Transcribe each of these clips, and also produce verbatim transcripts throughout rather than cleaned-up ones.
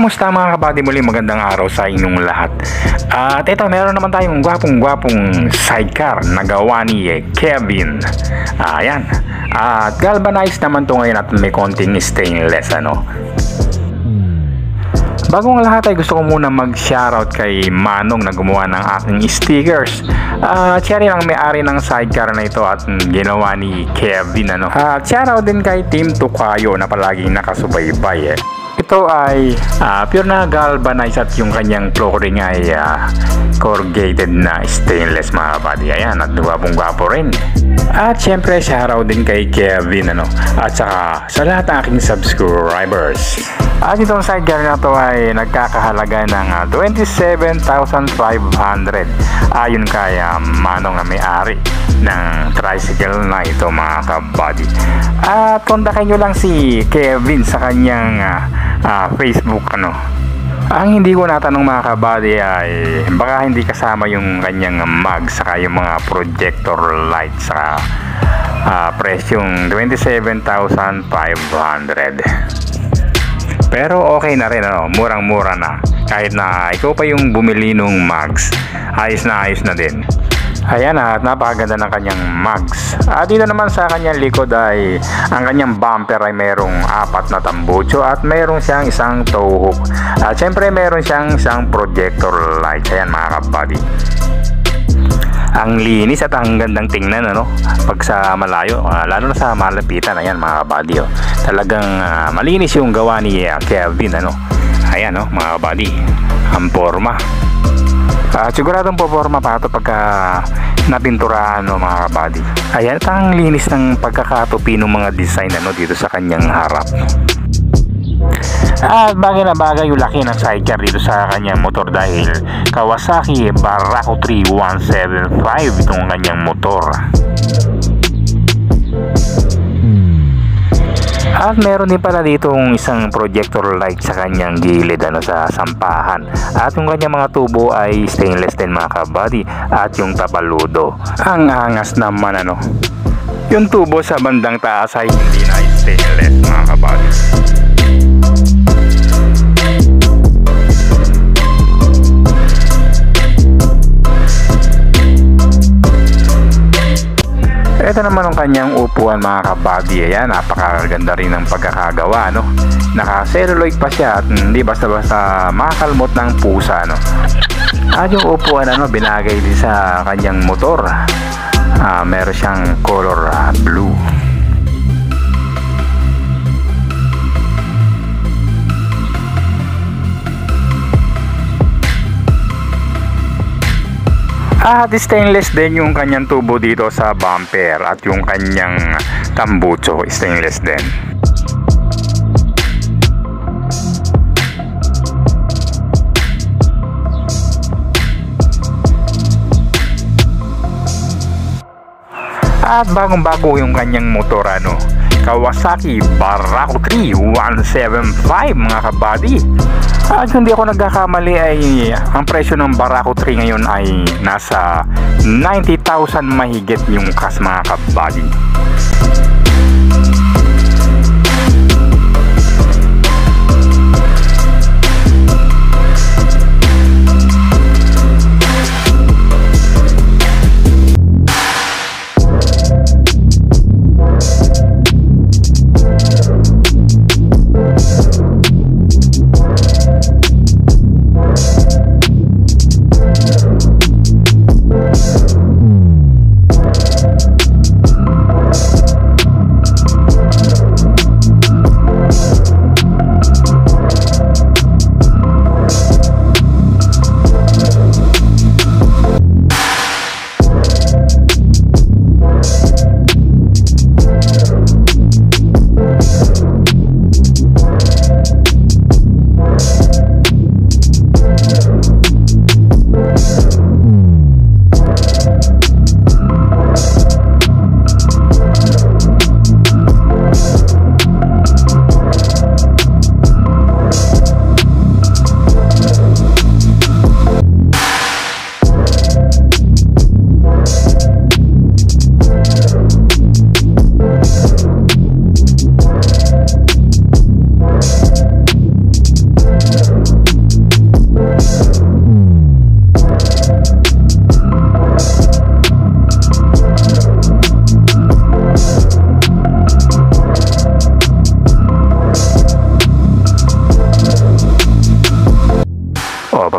Kamusta mga kabady, muli magandang araw sa inyong lahat. At ito, meron naman tayong gwapong-gwapong sidecar na gawa ni Kevin. Ayan. At galvanized naman to ngayon at may konting stainless, ano. Bago ang lahat ay gusto ko muna mag-shoutout kay Manong na gumawa ng aking stickers. Uh, siya rin ang may-ari ng sidecar na ito at ginawa ni Kevin, ano. At uh, shoutout din kay Team Tukayo na palaging nakasubaybay eh. Ito ay uh, pure na galvanized at yung kanyang flooring ay uh, corrugated na stainless mga kabady. Ayan, at gwapong-gwapo rin. At syempre shoutout din kay Kevin, ano, at saka sa lahat ng aking subscribers. At itong sidecar na to ay nagkakahalaga ng uh, twenty-seven thousand five hundred ayon kay uh, Manong na may-ari ng tricycle na ito mga kabady. At kontakin nyo lang si Kevin sa kanyang uh, uh, Facebook, ano. Ang hindi ko natanong mga kabady ay baka hindi kasama yung kanyang mag saka yung mga projector light sa uh, presyong twenty-seven thousand five hundred. Pero okay na rin, ano, murang-mura na. Kahit na ikaw pa yung bumili nung mags, ayos na ayos na din. Ayan, at napakaganda ng kanyang mags. At dito naman sa kanyang likod ay ang kanyang bumper ay mayroong apat na tambucho at mayroong siyang isang tow hook. At syempre mayroon siyang isang projector light. Ayan mga kabady. Ang linis at ang gandang tingnan, ano, pag sa malayo, uh, lalo na sa malapitan. Ayan mga kabady, oh. Talagang uh, malinis yung gawa ni uh, Kevin, ano. Ayan, oh, mga kabady, ang forma. Uh, siguradong po forma pa ito pagka napinturahan, no, mga kabady. Ayan, at ang linis ng pagkakatupi ng mga design, ano, dito sa kanyang harap. At bagay na bagay yung laki ng sidecar dito sa kanyang motor dahil Kawasaki Barako three one seven five itong kanyang motor. At meron din pala dito isang projector light sa kanyang gilid, ano, sa sampahan. At yung kanyang mga tubo ay stainless din mga kabady. At yung tapaludo, ang angas naman, ano. Yung tubo sa bandang taas ay hindi na stainless mga kabady. Ito naman ang kanyang upuan mga kabady. Ayan, napakaganda rin ng pagkakagawa, no? Naka-celluloid pa siya at hindi basta-basta makakalmot ng pusa, no? At yung upuan, ano, binagay din sa kanyang motor. Uh, meron siyang color uh, blue. At stainless din yung kanyang tubo dito sa bumper at yung kanyang tambucho stainless din. At bagong-bago yung kanyang motor, ano, Kawasaki Barako three one seven five mga kabady. At kung di ako nagkakamali ay ang presyo ng Barako three ngayon ay nasa ninety thousand mahigit yung kas mga kabady.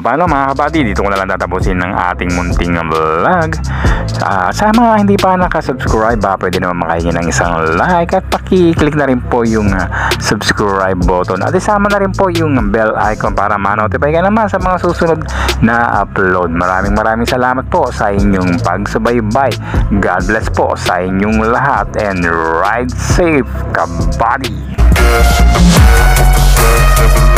paano mga kabady, dito ko na lang tatapusin ng ating munting vlog. Uh, sa mga hindi pa nakasubscribe, ba, pwede naman makahingi ng isang like at paki-click na rin po yung uh, subscribe button at isama na rin po yung bell icon para ma-notify ka naman sa mga susunod na upload. Maraming maraming salamat po sa inyong pagsubaybay. God bless po sa inyong lahat and ride safe, kabady.